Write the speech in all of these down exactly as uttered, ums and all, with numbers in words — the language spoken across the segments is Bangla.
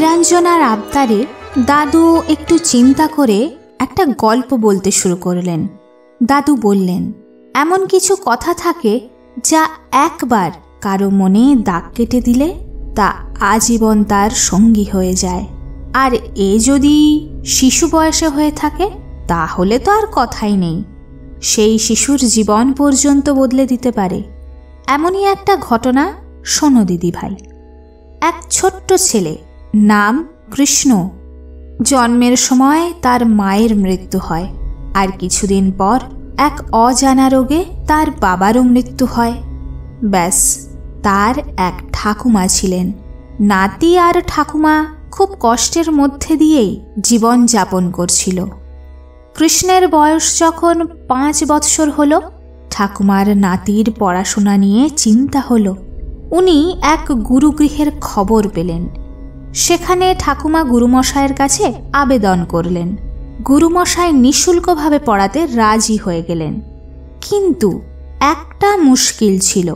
নীলাঞ্জনার আবদারে দাদু একটু চিন্তা করে একটা গল্প বলতে শুরু করলেন। দাদু বললেন, এমন কিছু কথা থাকে যা একবার কারো মনে দাগ কেটে দিলে তা আজীবন তার সঙ্গী হয়ে যায়। আর এ যদি শিশু বয়সে হয়ে থাকে তাহলে তো আর কথাই নেই, সেই শিশুর জীবন পর্যন্ত বদলে দিতে পারে। এমনই একটা ঘটনা শোনো দিদি ভাই। এক ছোট্ট ছেলে, নাম কৃষ্ণ। জন্মের সময় তার মায়ের মৃত্যু হয়, আর কিছুদিন পর এক অজানা রোগে তার বাবারও মৃত্যু হয়। ব্যাস, তার এক ঠাকুমা ছিলেন। নাতি আর ঠাকুমা খুব কষ্টের মধ্যে দিয়েই জীবন যাপন করছিল। কৃষ্ণের বয়স যখন পাঁচ বৎসর হলো, ঠাকুমার নাতির পড়াশোনা নিয়ে চিন্তা হলো। উনি এক গুরুগৃহের খবর পেলেন। সেখানে ঠাকুমা গুরুমশায়ের কাছে আবেদন করলেন। গুরুমশাই নিঃশুল্কভাবে পড়াতে রাজি হয়ে গেলেন, কিন্তু একটা মুশকিল ছিল।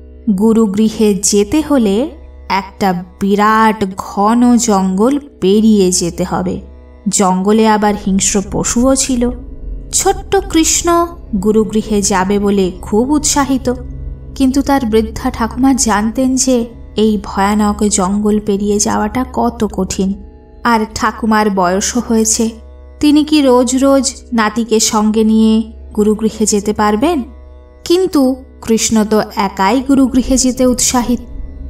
গুরুগৃহে যেতে হলে একটা বিরাট ঘন জঙ্গল পেরিয়ে যেতে হবে। জঙ্গলে আবার হিংস্র পশুও ছিল। ছোট্ট কৃষ্ণ গুরুগৃহে যাবে বলে খুব উৎসাহিত, কিন্তু তার বৃদ্ধা ঠাকুমা জানতেন যে এই ভয়ানক জঙ্গল পেরিয়ে যাওয়াটা কত কঠিন। আর ঠাকুমার বয়সও হয়েছে, তিনি কি রোজ রোজ নাতিকে সঙ্গে নিয়ে গুরুগৃহে যেতে পারবেন? কিন্তু কৃষ্ণ তো একাই গুরুগৃহে যেতে উৎসাহিত।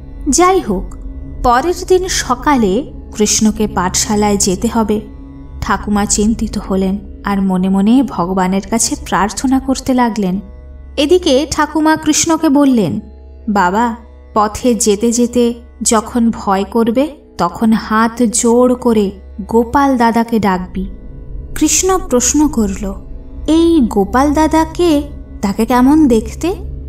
যাই হোক, পরের দিন সকালে কৃষ্ণকে পাঠশালায় যেতে হবে। ঠাকুমা চিন্তিত হলেন আর মনে মনে ভগবানের কাছে প্রার্থনা করতে লাগলেন। এদিকে ঠাকুমা কৃষ্ণকে বললেন, বাবা, পথে যেতে যেতে যখন ভয় করবে তখন হাত জোড় করে গোপাল দাদাকে ডাকবি। কৃষ্ণ প্রশ্ন করল, এই গোপাল দাদাকে, তাকে কেমন দেখতে?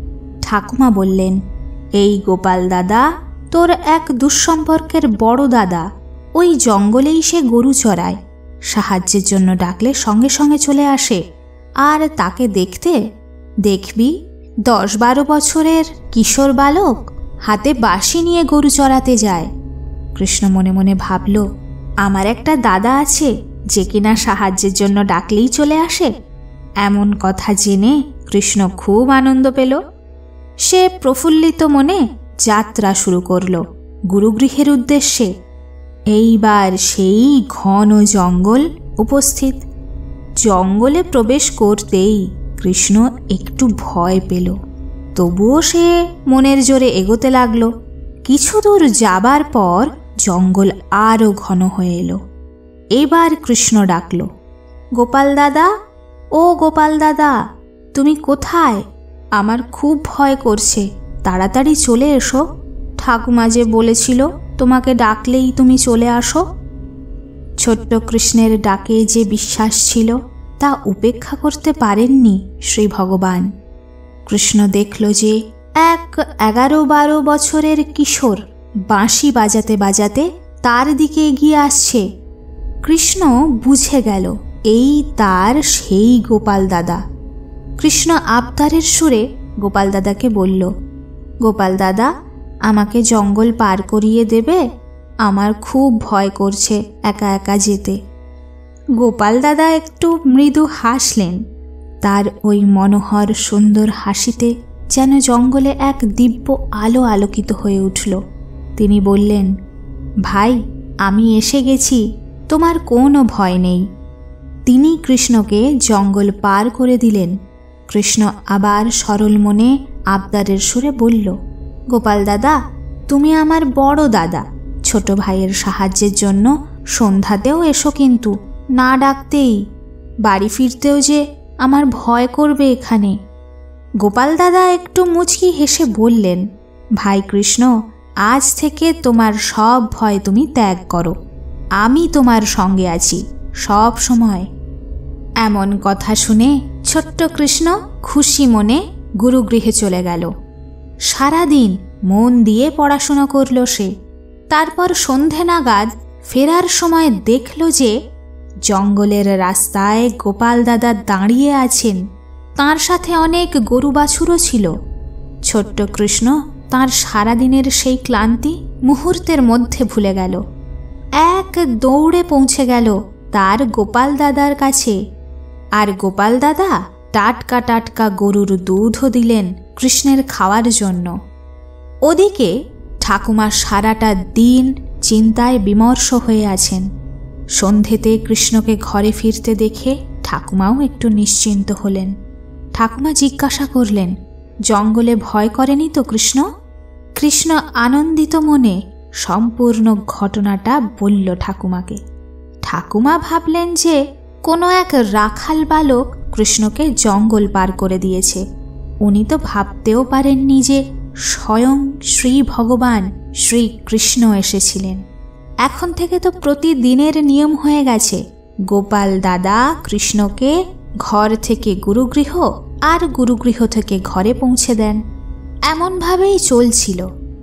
ঠাকুমা বললেন, এই গোপাল দাদা তোর এক দুঃসম্পর্কের বড় দাদা। ওই জঙ্গলেই সে গরু চড়ায়। সাহায্যের জন্য ডাকলে সঙ্গে সঙ্গে চলে আসে। আর তাকে দেখতে দেখবি দশ বারো বছরের কিশোর বালক হাতে বাঁশি নিয়ে গরু চড়াতে যায়। কৃষ্ণ মনে মনে ভাবল, আমার একটা দাদা আছে যে কিনা সাহায্যের জন্য ডাকলেই চলে আসে। এমন কথা জেনে কৃষ্ণ খুব আনন্দ পেল। সে প্রফুল্লিত মনে যাত্রা শুরু করল গুরুগৃহের উদ্দেশ্যে। এইবার সেই ঘন জঙ্গল উপস্থিত। জঙ্গলে প্রবেশ করতেই কৃষ্ণ একটু ভয় পেল, তবুও সে মনের জোরে এগোতে লাগলো। কিছু দূর যাবার পর জঙ্গল আরও ঘন হয়ে এলো। এবার কৃষ্ণ ডাকল, গোপাল দাদা, ও গোপাল দাদা, তুমি কোথায়? আমার খুব ভয় করছে, তাড়াতাড়ি চলে এসো। ঠাকুমা যে বলেছিল তোমাকে ডাকলেই তুমি চলে আসো। ছোট্ট কৃষ্ণের ডাকে যে বিশ্বাস ছিল তা উপেক্ষা করতে পারেননি শ্রী ভগবান। কৃষ্ণ দেখল যে এক এগারো বারো বছরের কিশোর বাঁশি বাজাতে বাজাতে তার দিকে এগিয়ে আসছে। কৃষ্ণ বুঝে গেল এই তার সেই গোপাল দাদা। কৃষ্ণ আবদারের সুরে গোপাল দাদাকে বলল, গোপাল দাদা, আমাকে জঙ্গল পার করিয়ে দেবে? আমার খুব ভয় করছে একা একা যেতে। গোপাল দাদা একটু মৃদু হাসলেন। তার ওই মনোহর সুন্দর হাসিতে যেন জঙ্গলে এক দিব্য আলো আলোকিত হয়ে উঠল। তিনি বললেন, ভাই, আমি এসে গেছি, তোমার কোনো ভয় নেই। তিনি কৃষ্ণকে জঙ্গল পার করে দিলেন। কৃষ্ণ আবার সরল মনে আবদারের সুরে বলল, গোপাল দাদা, তুমি আমার বড় দাদা। ছোট ভাইয়ের সাহায্যের জন্য সন্ধ্যাতেও এসো, কিন্তু না ডাকতেই। বাড়ি ফিরতেও যে আমার ভয় করবে এখানে। গোপাল দাদা একটু মুচকি হেসে বললেন, ভাই কৃষ্ণ, আজ থেকে তোমার সব ভয় তুমি ত্যাগ করো। আমি তোমার সঙ্গে আছি সব সময়। এমন কথা শুনে ছোট্ট কৃষ্ণ খুশি মনে গুরুগৃহে চলে গেল। সারাদিন মন দিয়ে পড়াশোনা করল সে। তারপর সন্ধে নাগাদ ফেরার সময় দেখল যে জঙ্গলের রাস্তায় গোপাল দাদা দাঁড়িয়ে আছেন। তার সাথে অনেক গরু বাছুরও ছিল। ছোট্ট কৃষ্ণ তার সারাদিনের সেই ক্লান্তি মুহূর্তের মধ্যে ভুলে গেল। এক দৌড়ে পৌঁছে গেল তার গোপাল দাদার কাছে। আর গোপাল দাদা টাটকা টাটকা গরুর দুধও দিলেন কৃষ্ণের খাওয়ার জন্য। ওদিকে ঠাকুমা সারাটা দিন চিন্তায় বিমর্ষ হয়ে আছেন। সন্ধেতে কৃষ্ণকে ঘরে ফিরতে দেখে ঠাকুমাও একটু নিশ্চিন্ত হলেন। ঠাকুমা জিজ্ঞাসা করলেন, জঙ্গলে ভয় করেনি তো কৃষ্ণ? কৃষ্ণ আনন্দিত মনে সম্পূর্ণ ঘটনাটা বলল ঠাকুমাকে। ঠাকুমা ভাবলেন যে কোনো এক রাখাল বালক কৃষ্ণকে জঙ্গল পার করে দিয়েছে। উনি তো ভাবতেও পারেননি যে স্বয়ং শ্রী ভগবান শ্রীকৃষ্ণ এসেছিলেন। এখন থেকে তো প্রতিদিনের নিয়ম হয়ে গেছে, গোপাল দাদা কৃষ্ণকে ঘর থেকে গুরুগৃহ আর গুরুগৃহ থেকে ঘরে পৌঁছে দেন। এমনভাবেই চলছিল।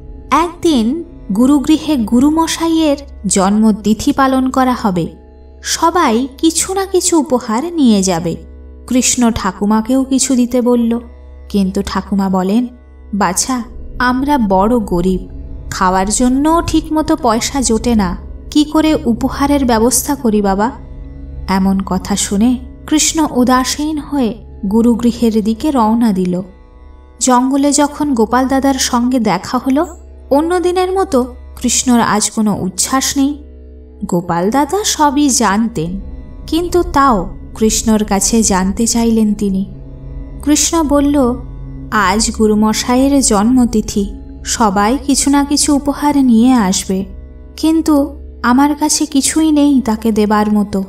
একদিন গুরুগৃহে গুরুমশাইয়ের জন্মতিথি পালন করা হবে। সবাই কিছু না কিছু উপহার নিয়ে যাবে। কৃষ্ণ ঠাকুমাকেও কিছু দিতে বলল, কিন্তু ঠাকুমা বলেন, বাছা, আমরা বড় গরিব, খাওয়ার জন্য ঠিকমতো পয়সা জোটে না, কি করে উপহারের ব্যবস্থা করি বাবা? এমন কথা শুনে কৃষ্ণ উদাসীন হয়ে গুরুগৃহের দিকে রওনা দিল। জঙ্গলে যখন গোপাল দাদার সঙ্গে দেখা হলো, অন্য দিনের মতো কৃষ্ণর আজ কোনো উচ্ছ্বাস নেই। গোপাল দাদা সবই জানতেন, কিন্তু তাও কৃষ্ণর কাছে জানতে চাইলেন তিনি। কৃষ্ণ বলল, আজ গুরুমশাইয়ের জন্মতিথি, সবাই কিছু না কিছু উপহার নিয়ে আসবে, কিন্তু আমার কাছে কিছুই নেই তাকে দেবার মতো।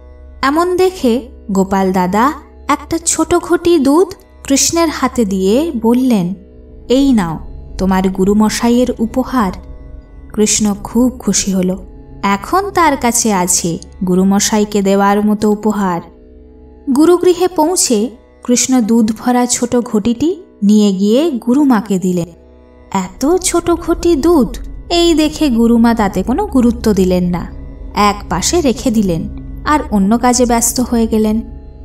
এমন দেখে গোপাল দাদা একটা ছোট ঘটি দুধ কৃষ্ণের হাতে দিয়ে বললেন, এই নাও তোমার গুরুমশাইয়ের উপহার। কৃষ্ণ খুব খুশি হল। এখন তার কাছে আছে গুরুমশাইকে দেওয়ার মতো উপহার। গুরুগৃহে পৌঁছে কৃষ্ণ দুধ ভরা ছোট ঘটিটি নিয়ে গিয়ে গুরুমাকে দিলেন। এত ছোট ঘটি দুধ, এই দেখে গুরুমা তাতে কোনো গুরুত্ব দিলেন না, এক পাশে রেখে দিলেন আর অন্য কাজে ব্যস্ত হয়ে গেলেন।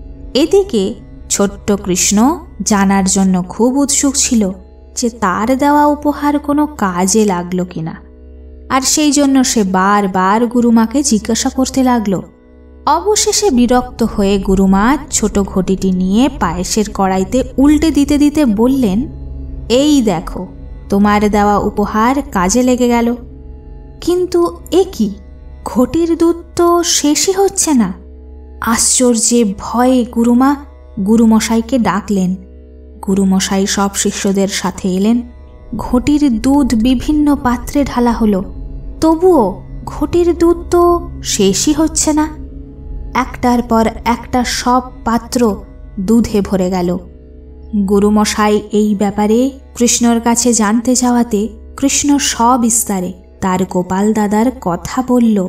এদিকে ছোট্ট কৃষ্ণ জানার জন্য খুব উৎসুক ছিল যে তার দেওয়া উপহার কোনো কাজে লাগলো কিনা, আর সেই জন্য সে বারবার গুরুমাকে জিজ্ঞাসা করতে লাগলো। অবশেষে বিরক্ত হয়ে গুরুমা ছোট ঘটিটি নিয়ে পায়েসের কড়াইতে উল্টে দিতে দিতে বললেন, এই দেখো তোমার দেওয়া উপহার কাজে লেগে গেল। কিন্তু এ কি, ঘটির দুধ তো শেষই হচ্ছে না। আশ্চর্যে ভয়ে গুরুমা গুরুমশাইকে ডাকলেন। গুরুমশাই সব শিষ্যদের সাথে এলেন। ঘটির দুধ বিভিন্ন পাত্রে ঢালা হলো, তবুও ঘটির দুধ তো শেষই হচ্ছে না। একটার পর একটা সব পাত্র দুধে ভরে গেল। গুরুমশাই এই ব্যাপারে কৃষ্ণর কাছে জানতে যাওয়াতে কৃষ্ণ সবিস্তারে তার গোপাল দাদার কথা বলল।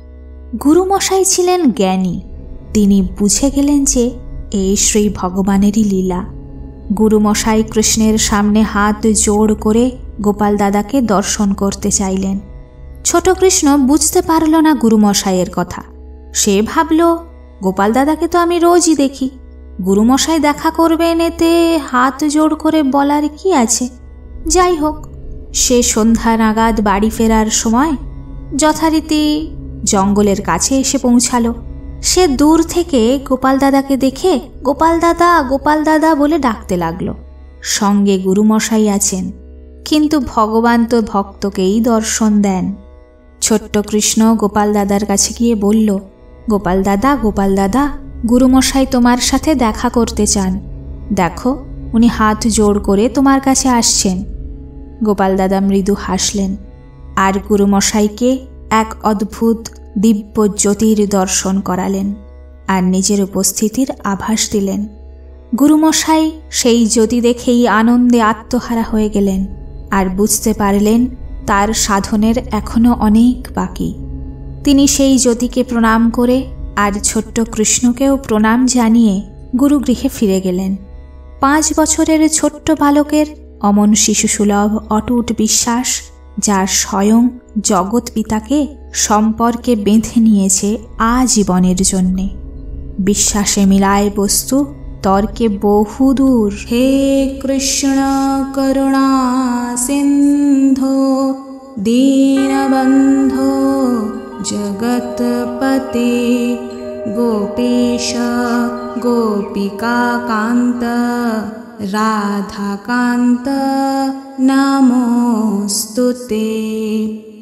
গুরুমশাই ছিলেন জ্ঞানী। তিনি বুঝে গেলেন যে এই শ্রী ভগবানেরই লীলা। গুরুমশাই কৃষ্ণের সামনে হাত জোড় করে গোপাল দাদাকে দর্শন করতে চাইলেন। ছোট কৃষ্ণ বুঝতে পারল না গুরুমশাইয়ের কথা। সে ভাবল, গোপাল দাদাকে তো আমি রোজই দেখি, গুরুমশাই দেখা করবেন এতে হাত জোড় করে বলার কি আছে? যাই হোক, সে সন্ধ্যা নাগাদ বাড়ি ফেরার সময় যথারীতি জঙ্গলের কাছে এসে পৌঁছালো। সে দূর থেকে গোপাল দাদাকে দেখে গোপাল দাদা গোপাল দাদা বলে ডাকতে লাগলো। সঙ্গে গুরুমশাই আছেন, কিন্তু ভগবান তো ভক্তকেই দর্শন দেন। ছোট্ট কৃষ্ণ গোপাল দাদার কাছে গিয়ে বলল, গোপাল দাদা গোপাল দাদা গুরুমশাই তোমার সাথে দেখা করতে চান, দেখো উনি হাত জোড় করে তোমার কাছে আসছেন। গোপাল দাদা মৃদু হাসলেন আর গুরুমশাইকে এক অদ্ভুত দিব্য জ্যোতির দর্শন করালেন আর নিজের উপস্থিতির আভাস দিলেন। গুরুমশাই সেই জ্যোতি দেখেই আনন্দে আত্মহারা হয়ে গেলেন আর বুঝতে পারলেন তার সাধনের এখনো অনেক বাকি। তিনি সেই জ্যোতিকে প্রণাম করে আর ছোট্ট কৃষ্ণকেও প্রণাম জানিয়ে গুরুগৃহে ফিরে গেলেন। পাঁচ বছরের ছোট্ট বালকের অমন শিশুসুলভ অটুট বিশ্বাস, যার স্বয়ং জগৎ পিতাকে সম্পর্কে বেঁধে নিয়েছে আজীবনের জন্যে। বিশ্বাসে মিলায় বস্তু, তর্কে বহুদূর। হে কৃষ্ণ করুণা সিন্ধো দীনবন্ধো जगत्पते गोपेश गोपिकान्त राधाकान्त नमोऽस्तु ते।